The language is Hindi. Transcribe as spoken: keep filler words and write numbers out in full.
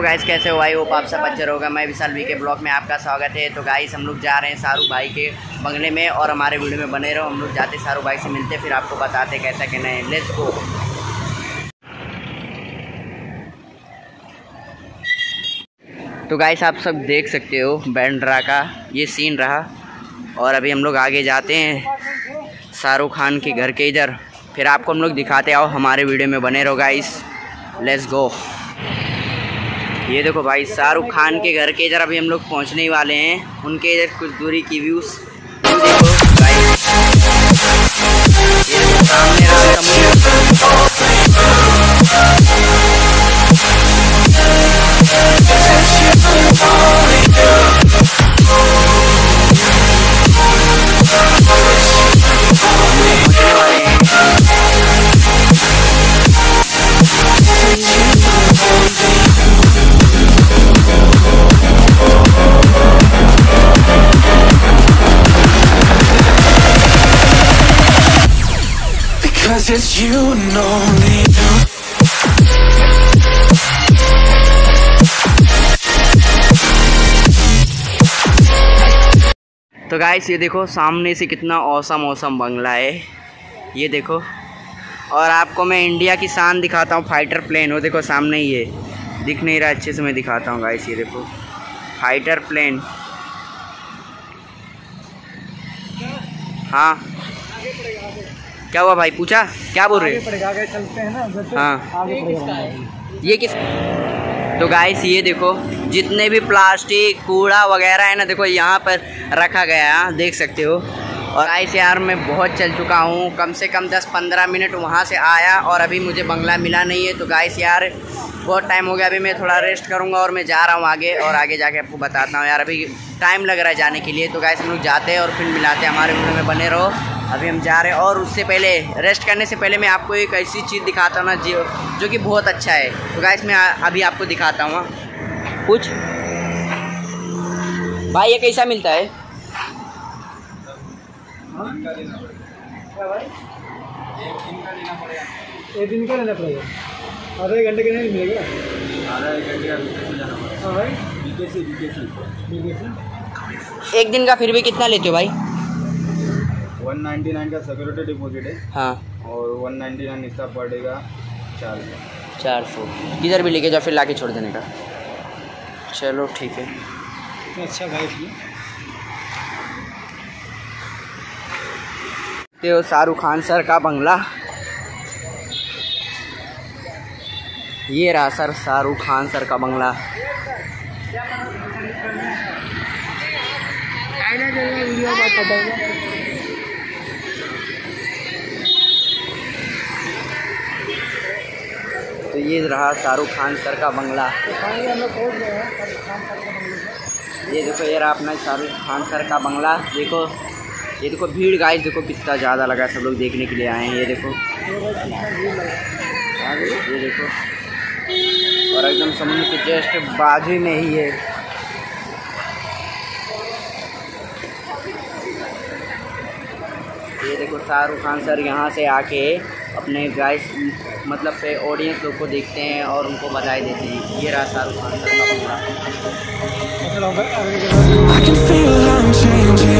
गाइस कैसे हो भाई, होप आप सब अच्छा होगा। मैं विशाल वी के ब्लॉग में आपका स्वागत है। तो गाइस हम लोग जा रहे हैं शाहरुख भाई के बंगले में और हमारे वीडियो में बने रहो। हम लोग जाते शाहरुख भाई से मिलते, फिर आपको बताते कैसा कहना है। Let's go. तो गाइस आप सब देख सकते हो बैंड्रा का ये सीन रहा और अभी हम लोग आगे जाते हैं शाहरुख खान के घर के इधर, फिर आपको हम लोग दिखाते आओ। हमारे वीडियो में बने रहो गाइस, लेट्स गो। ये देखो भाई शाहरुख खान के घर के इधर अभी हम लोग पहुंचने ही वाले हैं। उनके इधर कुछ दूरी की व्यूज़ देखो गाइस। ये देखो सामने रहा It's you and only you. तो गाइस ये देखो सामने से कितना औसम औसम बंगला है, ये देखो। और आपको मैं इंडिया की शान दिखाता हूँ, फाइटर प्लेन। वो देखो सामने ही है, दिख नहीं रहा अच्छे से, मैं दिखाता हूँ गाइस। ये देखो फाइटर प्लेन। हाँ क्या हुआ भाई, पूछा क्या बोल रहे हो? आगे चलते हैं ना। हाँ आगे पड़ेगा। ये किस। तो गाइस ये देखो जितने भी प्लास्टिक कूड़ा वगैरह है ना, देखो यहाँ पर रखा गया है, देख सकते हो। और गाइस यार मैं बहुत चल चुका हूँ, कम से कम दस पंद्रह मिनट वहाँ से आया और अभी मुझे बंगला मिला नहीं है। तो गाइस यार बहुत टाइम हो गया, अभी मैं थोड़ा रेस्ट करूँगा और मैं जा रहा हूँ आगे, और आगे जाके आपको बताता हूँ। यार अभी टाइम लग रहा है जाने के लिए। तो गाइस हम लोग जाते हैं और फिर मिलाते हैं, हमारे वीडियो में बने रहो। अभी हम जा रहे हैं और उससे पहले रेस्ट करने से पहले मैं आपको एक ऐसी चीज़ दिखाता हूँ ना जो जो कि बहुत अच्छा है। तो गाइस मैं अभी आपको दिखाता हूँ कुछ। भाई ये कैसा मिलता है? एक दिन का लेना पड़ेगा, आधा एक घंटे का नहीं मिलेगा। आधा एक घंटे का। हाँ भाई बीकेसी बीकेसी बीकेसी एक दिन का फिर भी कितना लेते हो भाई? वन नाइन्टी नाइन का सिक्योरिटी डिपॉजिट है। हाँ और वन नाइन्टी नाइन इसका पड़ेगा चार सौ चार सौ किधर भी लेके जाओ, फिर लाके छोड़ देने का। चलो ठीक है। अच्छा भाई तो शाहरुख खान सर का बंगला ये रहा सर, शाहरुख खान सर का बंगला। तो ये रहा शाहरुख खान सर का बंगला। ये देखो ये रहा अपना शाहरुख खान सर का बंगला। देखो ये देखो भीड़ गाइस, देखो कितना ज़्यादा लगा, सब लोग देखने के लिए आए हैं। ये देखो ये देखो, और एकदम समुद्र के जस्ट बाजू में ही है। ये देखो शाहरुख खान सर यहाँ से आके अपने गाइस मतलब पे ऑडियंस लोग को देखते हैं और उनको बधाई देते हैं। ये रहा शाहरुख खान सर का बंगला।